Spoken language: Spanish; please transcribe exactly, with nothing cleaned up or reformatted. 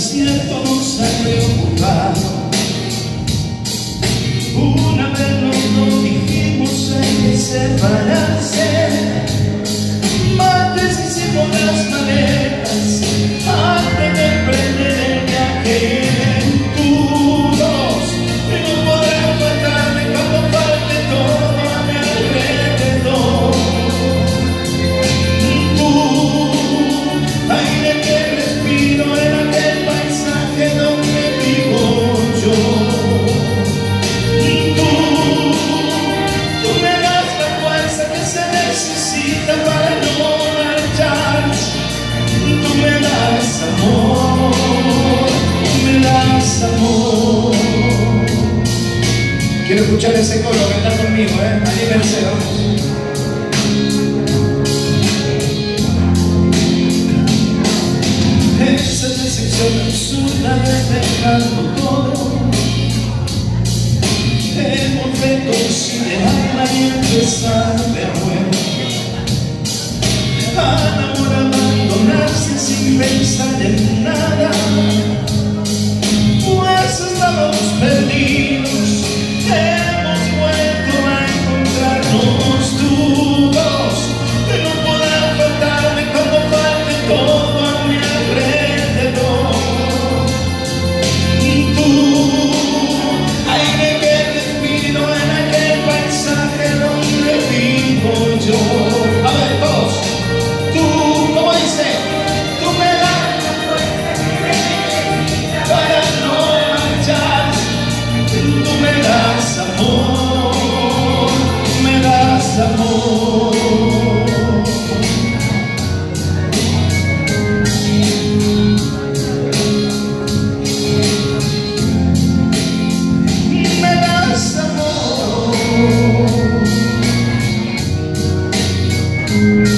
desierto nos ha preocupado. Una vez los dos dijimos hay que separarse, más deshicimos las maletas antes de emprender el viaje. Puros que no podrán faltarme cuando falte todo a mi alrededor. Tú, aire que respiro en aquel paisaje donde vivo yo. Para no marchar, tú me das amor, me das amor. Quiero escuchar ese coro que está conmigo, ¿eh? Anímense, vamos. Esa decepción absurda de dejarlo todo, hemos reconocido el alma y empezar de nuevo. Amor, abandonarse sin pensar en nada, pues estábamos perdidos, hemos vuelto a encontrarnos. Tú, dos, que no podrán faltarme cuando falte todo a mi alrededor. Tú, aire que respiro en aquel paisaje donde vivo yo. A ver, todos. Tú, ¿cómo dice? Tú me das para no marchar. Tú me das amor, me das amor. Me das amor.